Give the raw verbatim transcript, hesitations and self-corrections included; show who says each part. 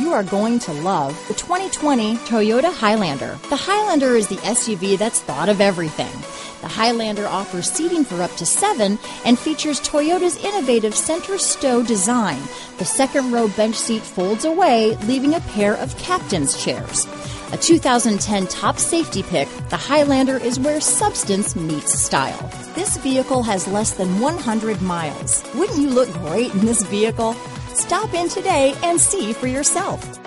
Speaker 1: you are going to love the twenty twenty Toyota Highlander. The Highlander is the S U V that's thought of everything. The Highlander offers seating for up to seven and features Toyota's innovative center stow design. The second row bench seat folds away, leaving a pair of captain's chairs. A two thousand ten top safety pick, the Highlander is where substance meets style. This vehicle has less than one hundred miles. Wouldn't you look great in this vehicle? Stop in today and see for yourself.